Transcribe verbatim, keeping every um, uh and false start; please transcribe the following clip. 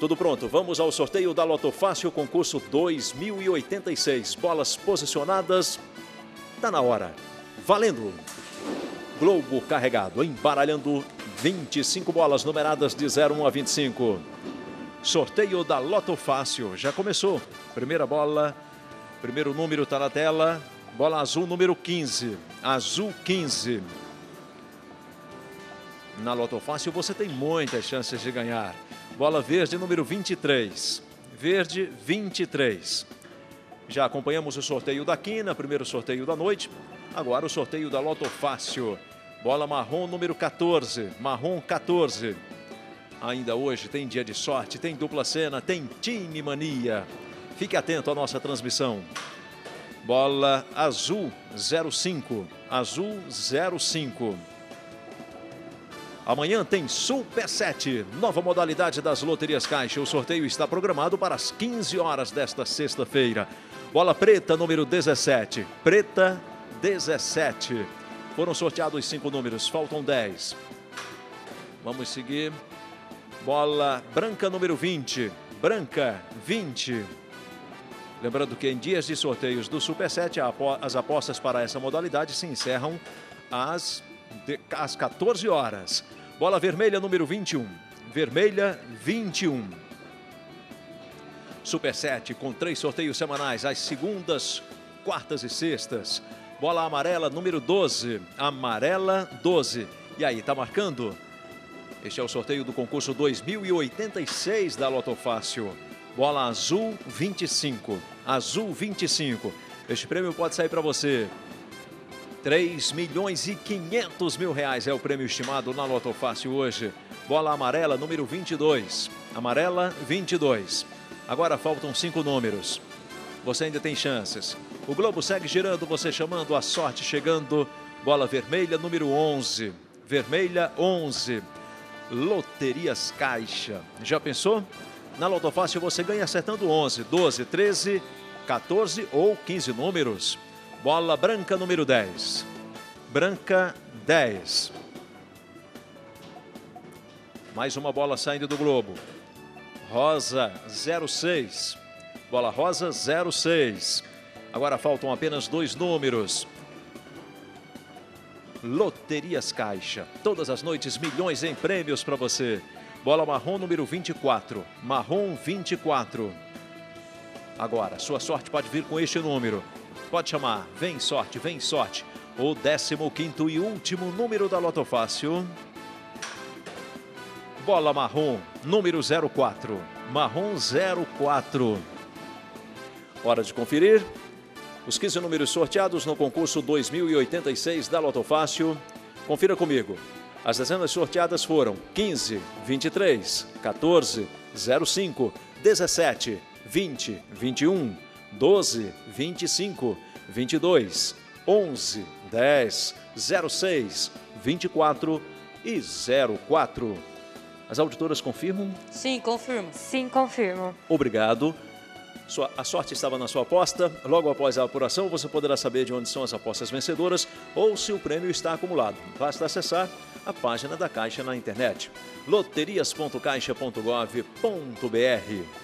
Tudo pronto, vamos ao sorteio da Loto Fácil, concurso dois mil e oitenta e seis. Bolas posicionadas, tá na hora. Valendo! Globo carregado, embaralhando vinte e cinco bolas numeradas de zero um a vinte e cinco. Sorteio da Loto Fácil, já começou. Primeira bola, primeiro número está na tela. Bola azul número quinze, azul quinze. Na Loto Fácil você tem muitas chances de ganhar. Bola verde número vinte e três, verde vinte e três. Já acompanhamos o sorteio da quina, primeiro sorteio da noite. Agora o sorteio da Loto Fácil. Bola marrom número quatorze, marrom quatorze. Ainda hoje tem dia de sorte, tem dupla cena, tem time mania. Fique atento à nossa transmissão. Bola azul zero cinco, azul zero cinco. Amanhã tem Super sete, nova modalidade das loterias Caixa. O sorteio está programado para as quinze horas desta sexta-feira. Bola preta número dezessete, preta dezessete. Foram sorteados cinco números, faltam dez. Vamos seguir. Bola branca número vinte, branca vinte. Lembrando que em dias de sorteios do Super sete, as apostas para essa modalidade se encerram às, às quatorze horas. Bola vermelha número vinte e um, vermelha vinte e um. Super sete com três sorteios semanais, às segundas, quartas e sextas. Bola amarela número doze, amarela doze. E aí, tá marcando? Este é o sorteio do concurso dois mil e oitenta e seis da Loto Fácil. Bola azul vinte e cinco, azul vinte e cinco. Este prêmio pode sair para você. três milhões e quinhentos mil reais é o prêmio estimado na Loto Fácil hoje. Bola amarela número vinte e dois, amarela vinte e dois. Agora faltam cinco números. Você ainda tem chances. O globo segue girando, você chamando, a sorte chegando. Bola vermelha número onze, vermelha onze. Loterias Caixa. Já pensou? Na Loto Fácil você ganha acertando onze, doze, treze, quatorze ou quinze números. Bola branca número dez. Branca dez. Mais uma bola saindo do globo. Rosa zero seis. Bola rosa zero seis. Agora faltam apenas dois números. Loterias Caixa. Todas as noites, milhões em prêmios para você. Bola marrom número vinte e quatro. Marrom vinte e quatro. Agora, sua sorte pode vir com este número. Pode chamar. Vem sorte, vem sorte. O décimo quinto e último número da Loto Fácil. Bola marrom número zero quatro. Marrom zero quatro. Hora de conferir. Os quinze números sorteados no concurso dois mil e oitenta e seis da Loto Fácil. Confira comigo. As dezenas sorteadas foram quinze, vinte e três, quatorze, zero cinco, dezessete, vinte, vinte e um, doze, vinte e cinco, vinte e dois, onze, dez, zero seis, vinte e quatro e zero quatro. As auditoras confirmam? Sim, confirmo. Sim, confirmo. Obrigado. Sua, a sorte estava na sua aposta. Logo após a apuração, você poderá saber de onde são as apostas vencedoras ou se o prêmio está acumulado. Basta acessar a página da Caixa na internet. loterias ponto caixa ponto gov ponto br.